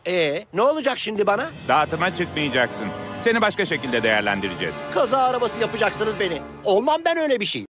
Ne olacak şimdi bana? Dağıtıma çıkmayacaksın. Seni başka şekilde değerlendireceğiz. Kaza arabası yapacaksınız beni. Olmam ben öyle bir şey.